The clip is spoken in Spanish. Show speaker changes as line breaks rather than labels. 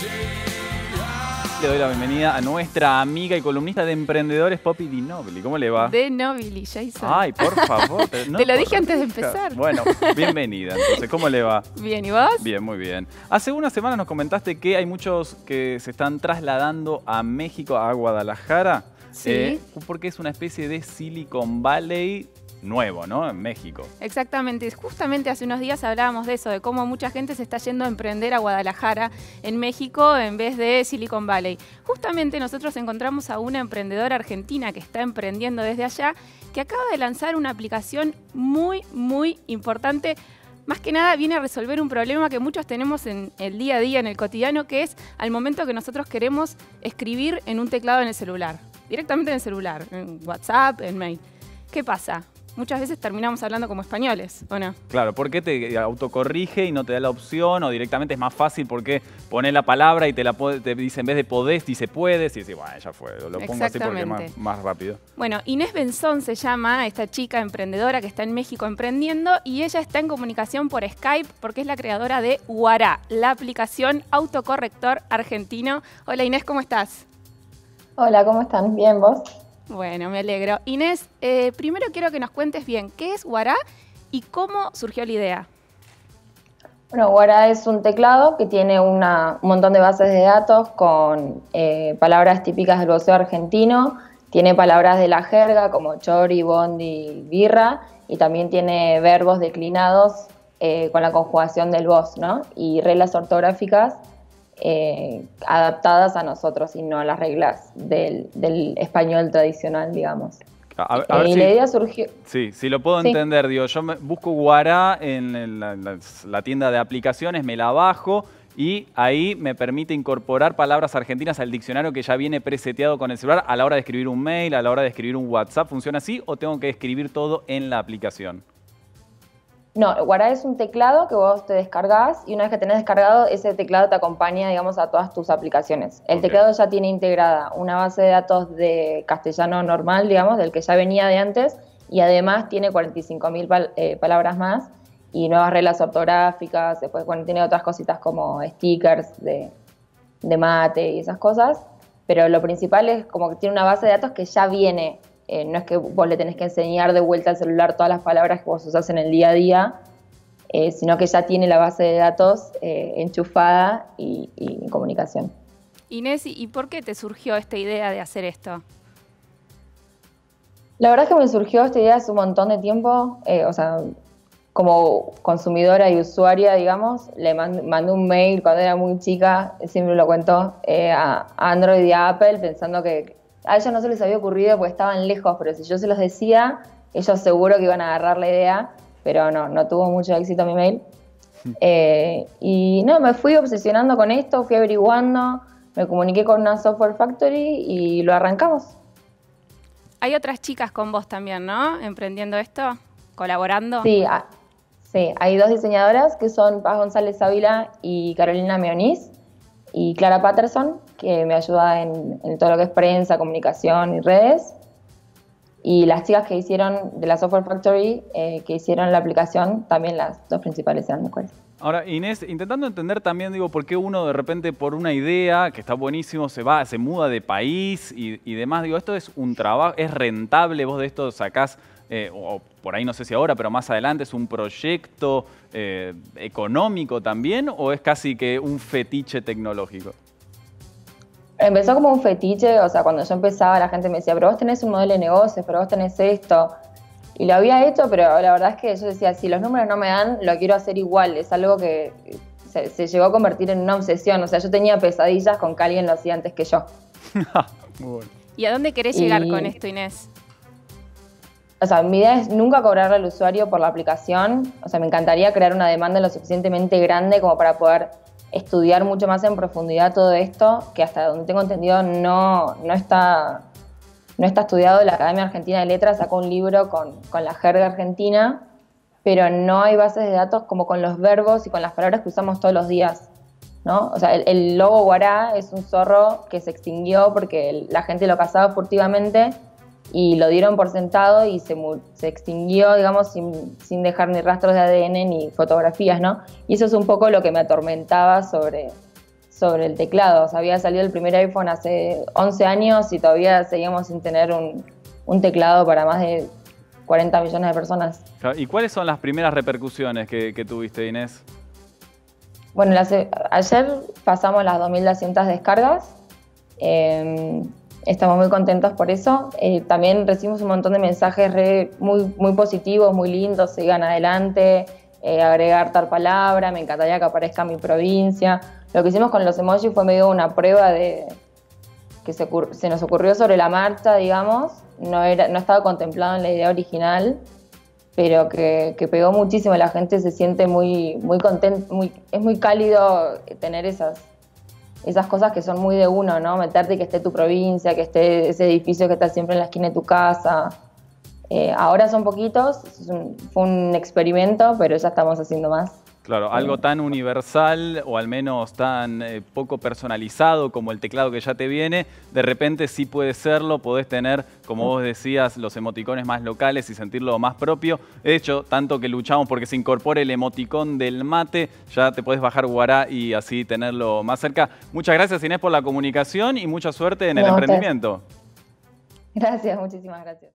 Le doy la bienvenida a nuestra amiga y columnista de emprendedores, Poppy Di Nobili. ¿Cómo le va?
De Nobili, Jason.
Ay, por favor. No,
te lo dije antes de empezar.
Bueno, bienvenida. Entonces, ¿cómo le va?
Bien, ¿y vos?
Bien, muy bien. Hace unas semanas nos comentaste que hay muchos que se están trasladando a México, a Guadalajara.
Sí.
Porque es una especie de Silicon Valley nuevo, ¿no? En México.
Exactamente. Justamente hace unos días hablábamos de eso, de cómo mucha gente se está yendo a emprender a Guadalajara, en México, en vez de Silicon Valley. Justamente nosotros encontramos a una emprendedora argentina que está emprendiendo desde allá, que acaba de lanzar una aplicación muy, muy importante. Más que nada viene a resolver un problema que muchos tenemos en el día a día, en el cotidiano, que es al momento que nosotros queremos escribir en un teclado en el celular. Directamente en el celular, en WhatsApp, en mail. ¿Qué pasa? Muchas veces terminamos hablando como españoles, ¿o no?
Claro, porque te autocorrige y no te da la opción, o directamente es más fácil porque pones la palabra y te dice, en vez de podés, dice puedes, y dices, bueno, ya fue, lo pongo así porque es más rápido.
Bueno, Inés Benzón se llama esta chica emprendedora que está en México emprendiendo, y ella está en comunicación por Skype porque es la creadora de Wara, la aplicación autocorrector argentino. Hola Inés, ¿cómo estás?
Hola, ¿cómo están? Bien, ¿vos?
Bueno, me alegro. Inés, primero quiero que nos cuentes bien qué es Wara y cómo surgió la idea.
Bueno, Wara es un teclado que tiene un montón de bases de datos con palabras típicas del voceo argentino, tiene palabras de la jerga como chori, bondi, birra, y también tiene verbos declinados con la conjugación del vos, ¿no? Y reglas ortográficas adaptadas a nosotros y no a las reglas del español tradicional, digamos.
A ver
y la idea surgió...
Sí, si lo puedo entender, digo, yo busco Wara en la tienda de aplicaciones, me la bajo y ahí me permite incorporar palabras argentinas al diccionario que ya viene preseteado con el celular a la hora de escribir un mail, a la hora de escribir un WhatsApp. ¿Funciona así o tengo que escribir todo en la aplicación?
No, Wara es un teclado que vos te descargás y una vez que tenés descargado, ese teclado te acompaña, digamos, a todas tus aplicaciones. El teclado ya tiene integrada una base de datos de castellano normal, digamos, del que ya venía de antes, y además tiene 45.000 palabras más y nuevas reglas ortográficas. Después, bueno, tiene otras cositas como stickers de mate y esas cosas, pero lo principal es como que tiene una base de datos que ya viene. No es que vos le tenés que enseñar de vuelta al celular todas las palabras que vos usás en el día a día, sino que ya tiene la base de datos enchufada y en comunicación.
Inés, ¿y por qué te surgió esta idea de hacer esto?
La verdad es que me surgió esta idea hace un montón de tiempo, o sea, como consumidora y usuaria, digamos, le mandé un mail cuando era muy chica, siempre lo cuento, a Android y a Apple, pensando que a ellos no se les había ocurrido porque estaban lejos, pero si yo se los decía, ellos seguro que iban a agarrar la idea, pero no tuvo mucho éxito mi mail. Y no, me fui obsesionando con esto, fui averiguando, me comuniqué con una software factory y lo arrancamos.
Hay otras chicas con vos también, ¿no? Emprendiendo esto, colaborando.
Sí, hay dos diseñadoras que son Paz González Ávila y Carolina Meoniz, y Clara Patterson, que me ayuda en todo lo que es prensa, comunicación y redes. Y las chicas que hicieron de la Software Factory, que hicieron la aplicación, también las dos principales eran mujeres.
Ahora, Inés, intentando entender también, digo, por qué uno de repente por una idea que está buenísimo se muda de país y demás. Digo, esto es un trabajo, es rentable, vos de esto sacás, o por ahí no sé si ahora, pero más adelante, es un proyecto económico también, o es casi que un fetiche tecnológico.
Empezó como un fetiche, o sea, cuando yo empezaba la gente me decía, pero vos tenés un modelo de negocios, pero vos tenés esto. Y lo había hecho, pero la verdad es que yo decía, si los números no me dan, lo quiero hacer igual. Es algo que se llegó a convertir en una obsesión. O sea, yo tenía pesadillas con que alguien lo hacía antes que yo.
Muy bueno.
¿Y a dónde querés llegar con esto, Inés?
O sea, mi idea es nunca cobrarle al usuario por la aplicación. O sea, me encantaría crear una demanda lo suficientemente grande como para poder estudiar mucho más en profundidad todo esto, que hasta donde tengo entendido no está estudiado. La Academia Argentina de Letras sacó un libro con la jerga argentina, pero no hay bases de datos como con los verbos y con las palabras que usamos todos los días, ¿no? O sea, el lobo Wara es un zorro que se extinguió porque la gente lo cazaba furtivamente y lo dieron por sentado y se extinguió, digamos, sin dejar ni rastros de ADN ni fotografías, ¿no? Y eso es un poco lo que me atormentaba sobre sobre el teclado. O sea, había salido el primer iPhone hace 11 años y todavía seguíamos sin tener un teclado para más de 40 millones de personas.
¿Y cuáles son las primeras repercusiones que tuviste, Inés?
Bueno, ayer pasamos las 2.200 descargas. Estamos muy contentos por eso. También recibimos un montón de mensajes muy positivos, muy lindos, sigan adelante, agregar tal palabra, me encantaría que aparezca mi provincia. Lo que hicimos con los emojis fue medio una prueba que se nos ocurrió sobre la marcha, digamos. No estaba contemplado en la idea original, pero que pegó muchísimo. La gente se siente muy contenta, es muy cálido tener esas cosas que son muy de uno, ¿no? Meterte y que esté tu provincia, que esté ese edificio que está siempre en la esquina de tu casa. Ahora son poquitos, fue un experimento, pero ya estamos haciendo más.
Claro, algo tan universal o al menos tan poco personalizado como el teclado que ya te viene, de repente sí puede serlo, podés tener, como vos decías, los emoticones más locales y sentirlo más propio. De hecho, tanto que luchamos porque se incorpore el emoticón del mate, ya te podés bajar Guará y así tenerlo más cerca. Muchas gracias, Inés, por la comunicación y mucha suerte en el emprendimiento.
Gracias, muchísimas gracias.